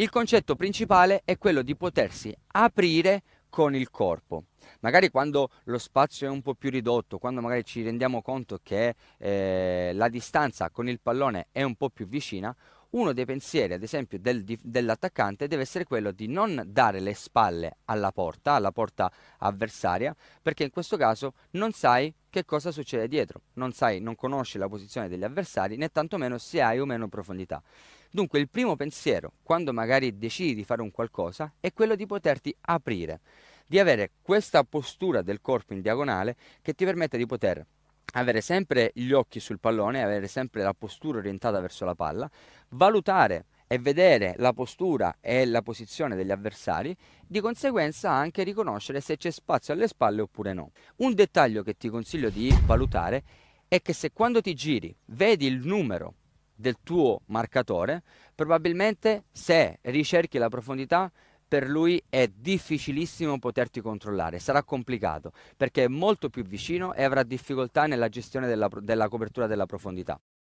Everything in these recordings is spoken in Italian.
Il concetto principale è quello di potersi aprire con il corpo. Magari quando lo spazio è un po' più ridotto, quando magari ci rendiamo conto che la distanza con il pallone è un po' più vicina, uno dei pensieri, ad esempio, dell'attaccante deve essere quello di non dare le spalle alla porta avversaria, perché in questo caso non sai che cosa succede dietro, non conosci la posizione degli avversari, né tantomeno se hai o meno profondità. Dunque il primo pensiero, quando magari decidi di fare un qualcosa, è quello di poterti aprire, di avere questa postura del corpo in diagonale che ti permette di poter avere sempre gli occhi sul pallone, avere sempre la postura orientata verso la palla, valutare e vedere la postura e la posizione degli avversari, di conseguenza anche riconoscere se c'è spazio alle spalle oppure no. Un dettaglio che ti consiglio di valutare è che se quando ti giri vedi il numero del tuo marcatore, probabilmente se ricerchi la profondità per lui è difficilissimo poterti controllare, sarà complicato perché è molto più vicino e avrà difficoltà nella gestione della copertura della profondità.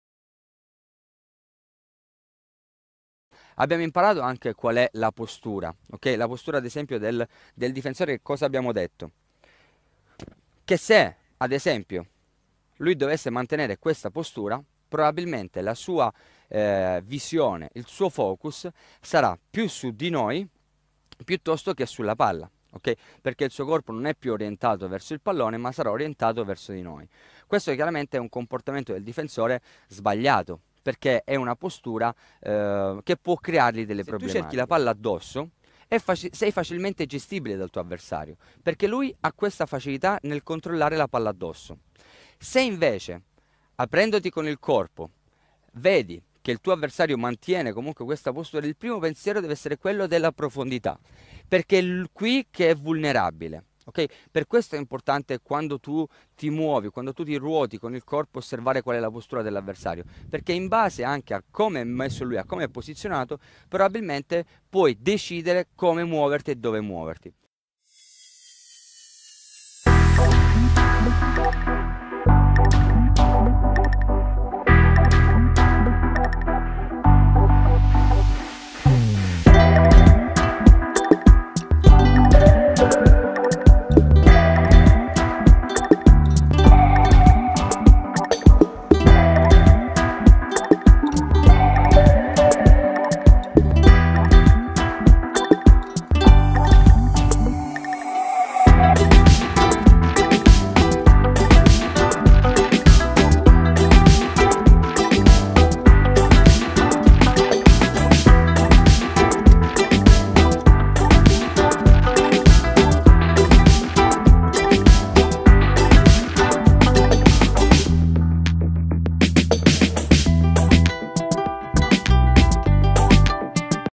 Abbiamo imparato anche qual è la postura, ok? La postura ad esempio del difensore, che cosa abbiamo detto? Che se ad esempio lui dovesse mantenere questa postura, probabilmente la sua visione, il suo focus sarà più su di noi piuttosto che sulla palla, ok? Perché il suo corpo non è più orientato verso il pallone, ma sarà orientato verso di noi. Questo chiaramente è un comportamento del difensore sbagliato, perché è una postura che può creargli delle problematiche. Se tu cerchi la palla addosso, sei facilmente gestibile dal tuo avversario, perché lui ha questa facilità nel controllare la palla addosso. Se invece, aprendoti con il corpo, vedi che il tuo avversario mantiene comunque questa postura, il primo pensiero deve essere quello della profondità, perché è qui che è vulnerabile. Okay? Per questo è importante quando tu ti muovi, quando tu ti ruoti con il corpo, osservare qual è la postura dell'avversario, perché in base anche a come è messo lui, a come è posizionato, probabilmente puoi decidere come muoverti e dove muoverti.